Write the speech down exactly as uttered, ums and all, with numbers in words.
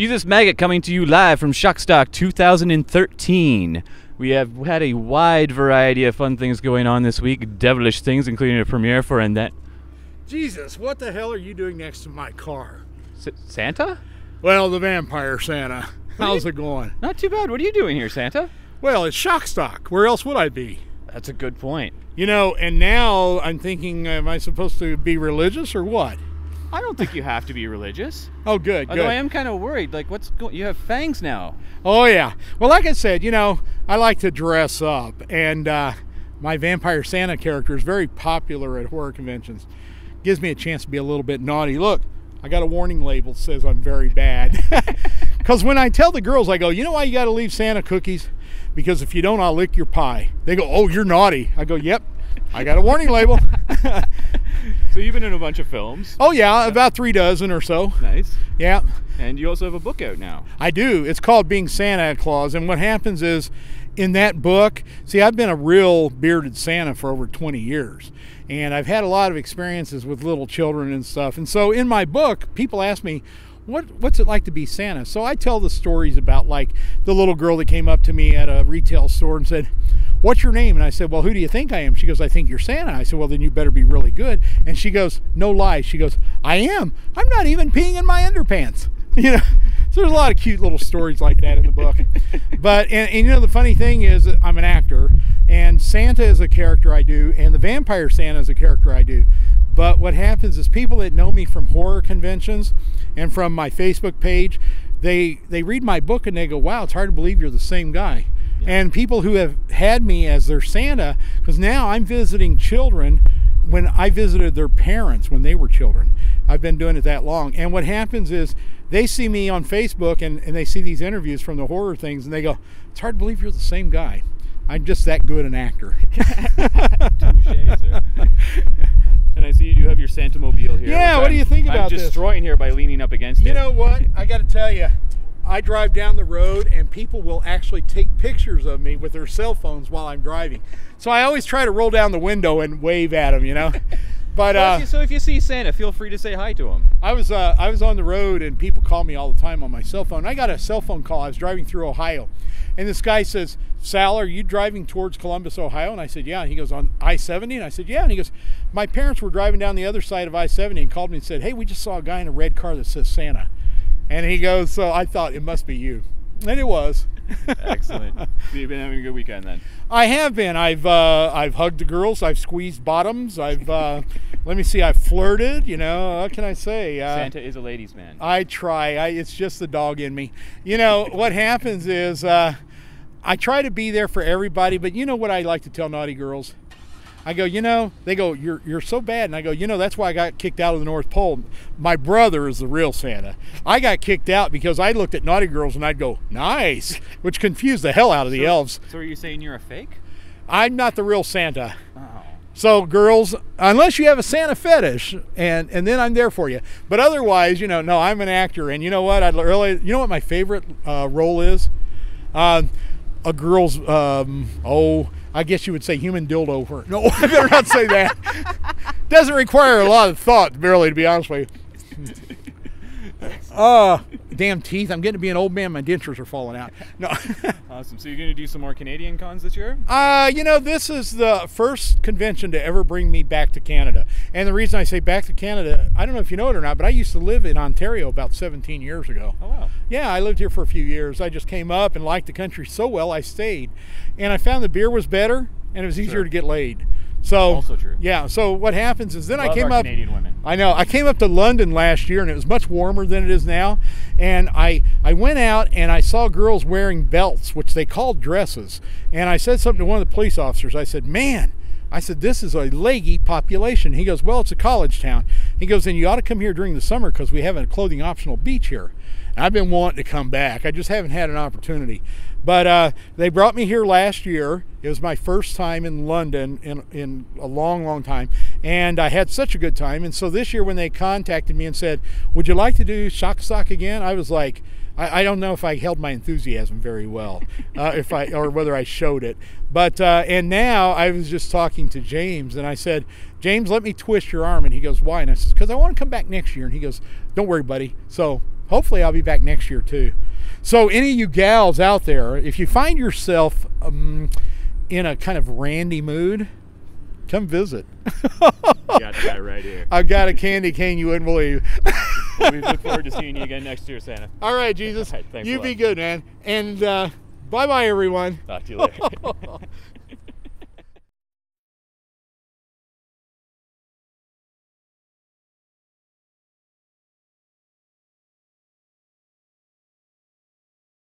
Jesus magGot coming to you live from Shockstock two thousand thirteen. We have had a wide variety of fun things going on this week, devilish things, including a premiere for and that. Jesus, what the hell are you doing next to my car? S Santa? Well, the vampire Santa. How's it going? Not too bad. What are you doing here, Santa? Well, it's Shockstock. Where else would I be? That's a good point. You know, and now I'm thinking, am I supposed to be religious or what? I don't think you have to be religious. Oh, good, Although good. I am kind of worried. Like, what's going? You have fangs now. Oh, yeah. Well, like I said, you know, I like to dress up, and uh, my vampire Santa character is very popular at horror conventions. Gives me a chance to be a little bit naughty. Look, I got a warning label that says I'm very bad. Because when I tell the girls, I go, you know why you got to leave Santa cookies? Because if you don't, I'll lick your pie. They go, oh, you're naughty. I go, yep, I got a warning label. So you've been in a bunch of films. Oh, yeah, about three dozen or so. Nice. Yeah. And you also have a book out now. I do. It's called Being Santa Claus. And what happens is, in that book, see, I've been a real bearded Santa for over twenty years. And I've had a lot of experiences with little children and stuff. And so in my book, people ask me, What, what's it like to be Santa? So I tell the stories about, like, the little girl that came up to me at a retail store and said, what's your name? And I said, well, who do you think I am? She goes, I think you're Santa. I said, well, then you better be really good. And she goes, no lies. She goes, I am. I'm not even peeing in my underpants. You know, so there's a lot of cute little stories like that in the book. But, and, and you know, the funny thing is I'm an actor, and Santa is a character I do, and the vampire Santa is a character I do. But what happens is people that know me from horror conventions and from my Facebook page, they they read my book and they go, wow, it's hard to believe you're the same guy. Yeah. And people who have had me as their Santa, because now I'm visiting children when I visited their parents when they were children. I've been doing it that long. And what happens is they see me on Facebook and, and they see these interviews from the horror things and they go, it's hard to believe you're the same guy. I'm just that good an actor. Touché, sir. And I see you do have your Santa-mobile here. Yeah, what I'm, do you think about I'm this? I'm destroying here by leaning up against you it. You know what? I got to tell you, I drive down the road and people will actually take pictures of me with their cell phones while I'm driving. So I always try to roll down the window and wave at them, you know. But so, uh, if you, so if you see Santa, feel free to say hi to him. I was uh, I was on the road and people call me all the time on my cell phone. I got a cell phone call. I was driving through Ohio, and this guy says, Sal, are you driving towards Columbus, Ohio? And I said, yeah. And he goes, on I seventy? And I said, yeah. And he goes, my parents were driving down the other side of I seventy and called me and said, hey, we just saw a guy in a red car that says Santa. And he goes, so I thought it must be you. And it was. Excellent. So you've been having a good weekend then? I have been. I've uh, I've hugged the girls. I've squeezed bottoms. I've uh, let me see. I've flirted. You know, what can I say? Uh, Santa is a ladies' man. I try. I, it's just the dog in me. You know what happens is uh, I try to be there for everybody. But you know what I like to tell naughty girls? I go, you know, they go, you're you're so bad. And I go, you know, that's why I got kicked out of the North Pole. My brother is the real Santa. I got kicked out because I looked at naughty girls and I'd go, nice, which confused the hell out of the so, elves. So are you saying you're a fake? I'm not the real Santa. Oh. So girls, unless you have a Santa fetish, and, and then I'm there for you. But otherwise, you know, no, I'm an actor. And you know what? I'd really, you know what my favorite uh, role is? Uh, a girl's, um, oh, I guess you would say human dildo. For, no, I better not say that. Doesn't require a lot of thought, barely, to be honest with you. Uh, damn teeth. I'm getting to be an old man. My dentures are falling out. No. Awesome. So you're going to do some more Canadian cons this year? Uh, you know, this is the first convention to ever bring me back to Canada. And the reason I say back to Canada, I don't know if you know it or not, but I used to live in Ontario about seventeen years ago. Oh, wow. Yeah, I lived here for a few years. I just came up and liked the country so well, I stayed. And I found the beer was better and it was easier Sure. to get laid. So, also true. Yeah, so what happens is then Love I came our up. Canadian women. I know. I came up to London last year and it was much warmer than it is now. And I, I went out and I saw girls wearing belts, which they called dresses. And I said something to one of the police officers. I said, man, I said, this is a leggy population. He goes, well, it's a college town. He goes, and you ought to come here during the summer because we have a clothing optional beach here. And I've been wanting to come back. I just haven't had an opportunity. But uh, they brought me here last year. It was my first time in London in, in a long, long time. And I had such a good time. And so this year when they contacted me and said, would you like to do Shockstock again? I was like, I, I don't know if I held my enthusiasm very well, uh, if I or whether I showed it. But, uh, and now I was just talking to James and I said, James, let me twist your arm. And he goes, why? And I said, because I want to come back next year. And he goes, don't worry, buddy. So hopefully I'll be back next year too. So any of you gals out there, if you find yourself um, in a kind of randy mood, come visit. Got the guy right here. I've got a candy cane you wouldn't believe. Well, we look forward to seeing you again next year, Santa. All right, Jesus. All right, thanks you a be lot. good, man. And uh, bye-bye, everyone. Talk to you later.